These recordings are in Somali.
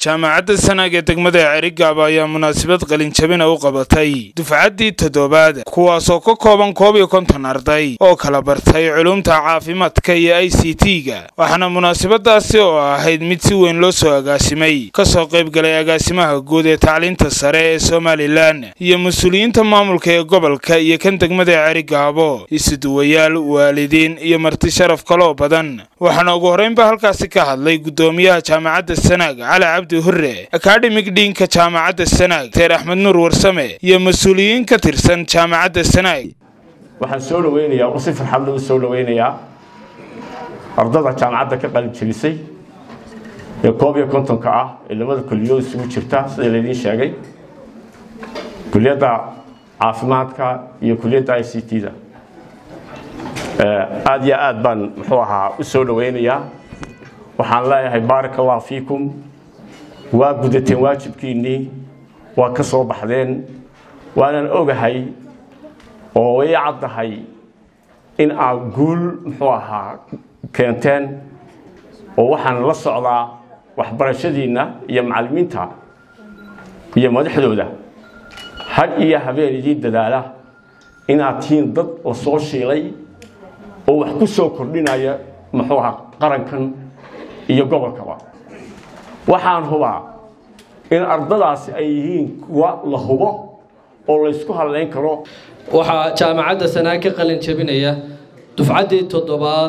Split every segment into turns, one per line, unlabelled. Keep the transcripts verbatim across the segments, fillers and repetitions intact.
jaamacadda Sanaag ee degmada Cerigaba ayaa munaasabad qalin jabin u qabatay dufcaddii toddobaad kuwaas oo ka kooban koob iyo konton arday oo kala bartay culuumta caafimaadka iyo I C T-ga waxaana munaasabadaasi oo ahayd mid si weyn loo soo agaasimay ka soo qayb galay agaasimaha guud ee tacliinta sare ee Somaliland iyo mas'uuliyiinta maamulka ee gobolka iyo kan degmada Cerigaba isuduwayaal waalidiin iyo marti sharaf kale oo badan waxaana ugu horeynba halkaasi ka hadlay gudoomiyaha jaamacadda Sanaag Cali Cabdi Hurre academic deanka jaamacadda Sanaag Teer Axmed Nuur Warsame iyo mas'uuliyiin ka tirsan jaamacadda Sanaag
waxaan soo dhaweynayaa oo si farxad leh u soo dhaweynayaa ardayda jaamacadda ka qalin jabisay ee koob iyo konton ka ah ee labada kulliyood isugu jirta sida la idin sheegay kulliyadda caafimaadka iyo kulliyadda I C T-da aad iyo aad baan muxuu ahaa u soo dhaweynayaa waxaan leeyahay barakallahu fiikum waa gudateen waajibkiinii waa ka soo baxdeen waanan ogahay oo way caddahay in aad guul muxuu ahaa keenteen oo waxaan la socdaa waxbarashadiina iyo macallimiinta iyo madaxdooda had iyo habeen idin dadaala in aad tihiin dad oo soo shiilay oo wax ku soo kordhinaya muxuu ahaa qarankan iyo gobolkaba waxaan hubaa in ardadaasi ay yihiin kuwa la hubo oo la isku haleyn karo
waxa jaamacadda Sanaag ka qalin jabinaya dufcaddii toddobaad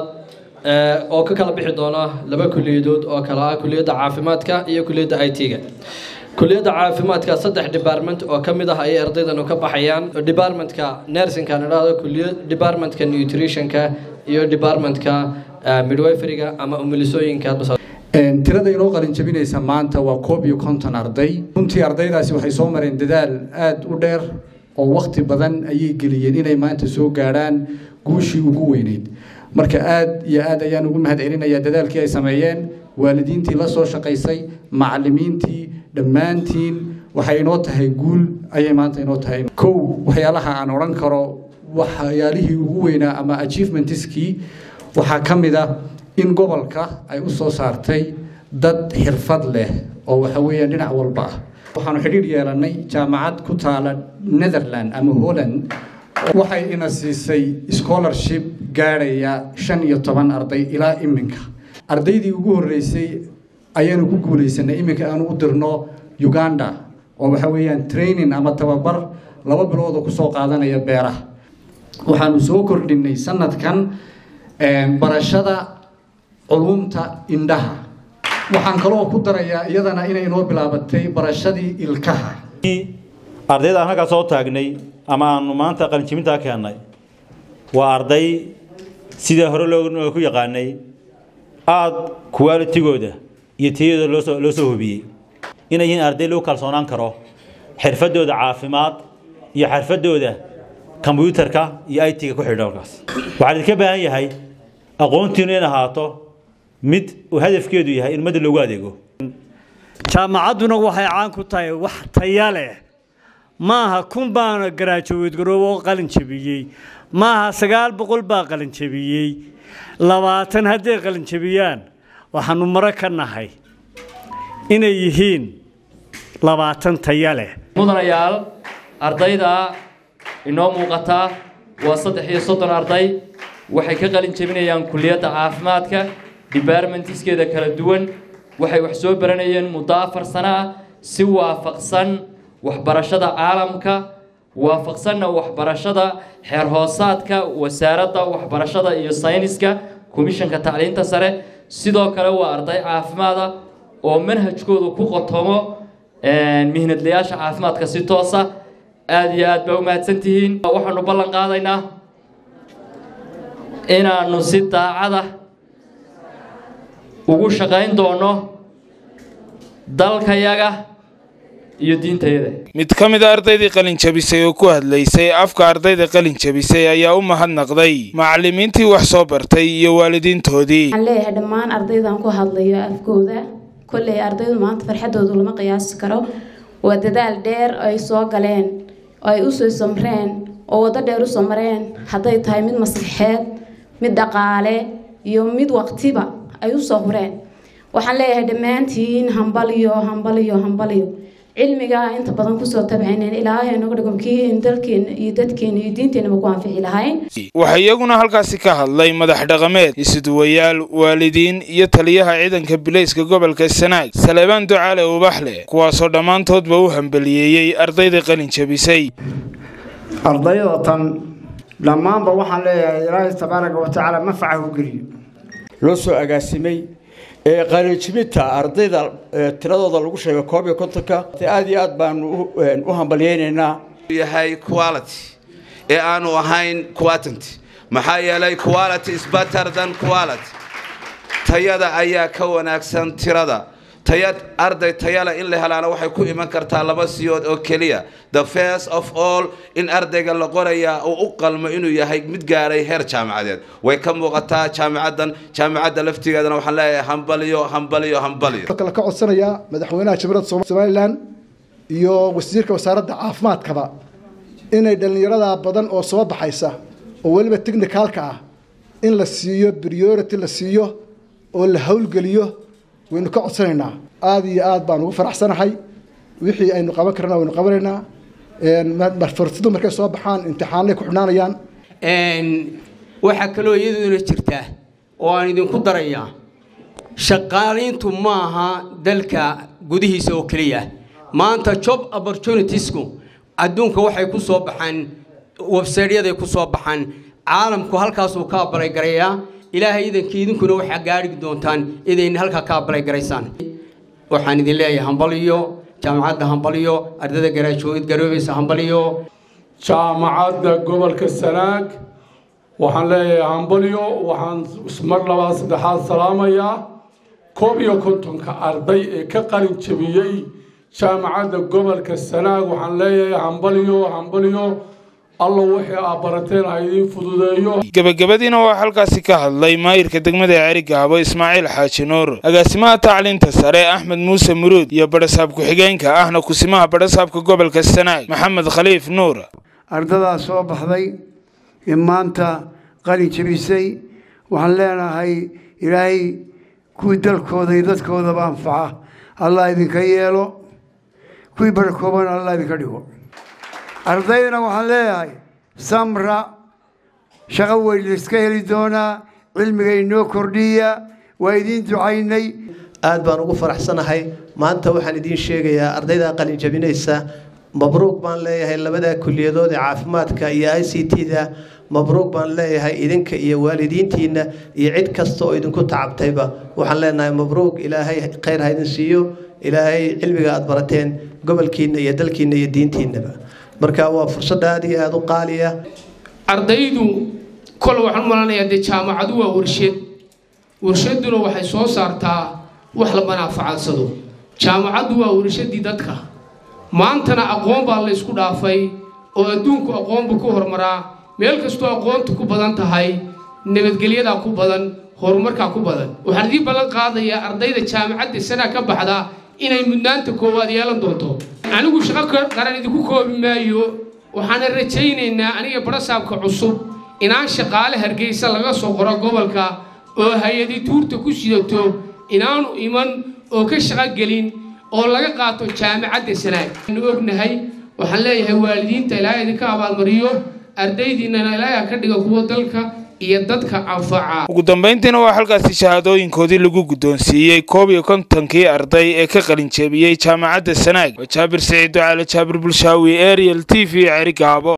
oo ka kala bixi doona laba kulliyadood oo kala ah kulliyadda caafimaadka iyo kulliyadda I T-ga kulliyadda caafimaadka saddex department oo kamid ah ay ardaydan ka baxayaan departmentka nursing-ka nadaada kulliyad departmentka nutrition-ka iyo departmentka midwifery-ga ama umulisooyinka
tirada inoo qalin jabinaysa maanta waa koob iyo konton arday runtii ardaydaasi waxay soo mareen dadaal aad u dheer oo waqti badan ayay geliyeen inay maanta soo gaaraan guushii ugu weyneyd marka aad iyo aad ayaan ugu mahadcelinayaa dadaalkii ay sameeyeen waalidiintii la soo shaqaysay macallimiintii dhammaantiin waxay inoo tahay guul ayay maanta inoo tahay kow waxyaalaha aan odhan karo waxyaalihii ugu weynaa ama achievementskii waxaa ka mid ah in gobolka ay u soo saartay dad xirfad leh oo waxa weeyaan dhinac walba ah waxaanu xidhiidh yeelanay jaamacad ku taala Netherland ama Holland waxay ina siisay scholarship gaaraya shan iyo toban arday ilaa iminka ardaydii ugu horeysay ayaanu ku guuleysanay iminka aanu u dirno Uganda oo waxa weeyaan training ama tababar laba bilood oo ku soo qaadanaya beeraha waxaanu soo kordhinay sanadkan barashada culuumta indhaha waxaan kaloo ku darayaa iyadana inay inoo bilaabatay barashadii ilkaha
ardayda aan halka soo taagnay ama aanu maanta qalin jabinta keenay waa arday sida hore loo ku yaqaanay aad quality-gooda iyo tayada loo soo loo soo hubiyay inay yihiin arday loo kalsoonaan karo xirfadooda caafimaad iyo xirfadooda computerka iyo I T-ga ku xidhan halkaas waxaa ka baahan yahay aqoontiina in ahaato mid uu hadafkeedu yahay in mad loogu adeego
jaamacadduna waxay caan ku tahay wax tayo leh maaha kun baan graduate garoobo qalin jabiyay maaha sagaal boqol baa qalin jabiyay labaatan haddii qalin jabiyaan waxaanu mara ka nahay inay yihiin labaatan tayo leh
mudanayaal ardayda inoo muuqata waa saddex iyo soddon arday waxay ka qalin jabinayaan kulliyadda caafimaadka departmentskeeda kala duwan waxay wax soo baranayeen muddo afar sano ah si waafaqsan waxbarashada caalamka waafaqsanna waxbarashada xeer hoosaadka wasaaradda waxbarashada iyo sayniska komishanka tacliinta sare sidoo kale waa arday caafimaad ah oo manhajkoodu ku qotomo mihnadlayaasha caafimaadka si toos ah aad iyo aad baa u mahadsantihiin waxaanu ballan qaadaynaa inaanu si daacada ugu shaqayn doono dalkayaga iyo diintayada
mid ka mid ah ardaydii qalin jabisay oo ku hadlaysay afka ardayda qalin jabisay ayaa u mahadnaqday macallimiintii wax soo bartay iyo waalidiintoodii
waxaan leeyahay dhammaan ardaydan ku hadlayo afkooda kolley ardaydu maanta farxadoodu lama qiyaasi karo waa dadaal dheer ay soo galeen oo ay u soo samreen oo wada dheer u soo mareen hadday tahay mid maskaxeed mid dhaqaale iyo mid waqtiba ay u soo hureen waxaan leeyahay dhammaantiin hambaliyo hambaliyo hambaliyo cilmiga inta badan kusoo tabcayneen ilaahay nagu dhigo kii dalkeena iyo dadkeena iyo diinteena ku anfici lahayn.
waxa iyaguna halkaasi ka hadlay madax dhaqameed isuduwayaal waalidiin iyo taliyaha ciidanka bilayska gobolka Sanaag Salebaan Ducaale Ubaxle kuwaasoo dhammaantoodba u hambaliyeeyay ardayda qalin jabisay.
ardayda tan dhammaanba waxaan leeyahay ilaahay tabaaraka wa tacaala manfacahu geliyo loo soo agaasimay ee qalin jabinta ardayda tiradooda lagu sheego koob iyo kontonka aad iyo aad baan u hambalyeynaa
yahay quality ee aanu ahayn quantity maxaa yeelay quality is better than quality tayada ayaa ka wanaagsan tirada tayad arday tayala in la helaana waxay ku iman kartaa laba siyood oo kaliya the first of all in ardayga la qoraya oo u qalmo inuu yahay mid gaaray heer jaamacadeed way ka muuqataa jaamacadan jaamacada laftigeedana waxaan leeyahay hambaliyo hambaliyo hambaliyo
kala ka codsanaya madaxweynaha Jamhuuriyadda Soomaaliland iyo wasiirka wasaaradda caafimaadkaba inay dhalinyarada badan oo soo baxaysa oo waliba technicalka ah in la siiyo priority la siiyo oo la hawlgeliyo waynu ka codsanaynaa aad iyo aad baan ugu faraxsanahay wixii aynu qaban karnaa waynu qabanaynaa een marfartidu markay soo baxaan imtixaanay ku xidhnaanayaan
een waxa kale oo iyaduna jirta oo aan idinku darayaa shaqaaleyntu maaha dalka gudihiisa oo kaliya maanta job opportunitiesku adduunka waxay ku soo baxaan website-yada ku soo baxaan caalamku halkaas uu ka abalay gareeyaa ilaahay idinkii idinkuna waxa gaari doontaan idin halka ka abalay gareysaan waxaan idin leeyahay hambaliyo jaamacadda hambaliyo ardayda garaajood garoobaysa hambaliyo
jaamacadda gobolka Sanaag waxaan leeyahay hambaliyo waxaan mar labaad saddexaad salaamaya koob iyo kontonka arday ee ka qalin jabiyay jaamacadda gobolka Sanaag waxaan leeyahay hambaliyo hambaliyo الله وحي أبرتين عيدين فضوديو
gabagabadiina waa halkaasi ka hadlay maayirka degmada Cerigabo Ismaaciil Xaaji Nuur agaasimaha tacliinta sare Axmed Muuse Muruud iyo barasaab ku xigeenka ahna kusimaha barasaabka gobolka Sanaag Maxamed Khaliif Nuur
ardada soo baxday imaanta qalin jabisay waxaan leenahay ilaahay ku dalkooda iyo dadkooda anfaca Allah idinka yeelo ku barkooban Allah idinka dhigo ardayna waxaan leeyahay samra shaqo weyn iska heli doona cilmiga inoo kordhiya waa idin ducaynay
aad baan ugu faraxsanahay maanta waxaan idin sheegayaa ardayda qalin jabinaysa mabruuq baan leeyahay labada kuliyadood ee caafimaadka iyo I C T-da mabruuq baan leeyahay idinka iyo waalidiintiina iyo cid kasta oo idinku tacabtayba waxaan leenahay mabruuq ilaahay khayr ha idin siiyo ilaahay cilmiga aad barateen gobolkiina iyo dalkiina iyo diintiinaba marka waa fursad aad iyo aad u qaaliya
ardaydu kol waxaan malanayaa de jaamacadu waa warshad warshaduna waxay soo saartaa wax la manaafacadsado jaamacadu waa warshadii dadka maantana aqoon baa la isku dhaafay oo adduunku aqoonba ku hormaraa meel kastoo aqoontu ku badan tahay nabadgelyada ku badan horumarka ku badan waxaan idin ballan qaadayaa ardayda jaamacadda sana ka baxda inay mudnaanta koowaad yeelan doonto anigu shaqo qaran idinku koobi maayo waxaan rajaynaynaa aniga barasaabka cusub inaan shaqaale Hargeysa laga soo qoro gobolka oo hay'adii tuurta ku sidato inaanu iman oo ka shaqo gelin oo laga qaato jaamacadda Sanaag inuu ognahay waxaan leeyahay waalidiinta ilaahay idinka abaalmariyo ardaydiina ilaahay ka dhigo kuwa dalka iyo dadka anfaca
ugu dambeyntiina waa halkaasi shahaadooyinkoodii lagu guddoonsiiyay koob iyo kontonkii arday ee ka qalin jabiyay jaamacadda Sanaag Jaabir Saciid Ducaale Jaabir Bulshaawi Ariel T V Cerigabo.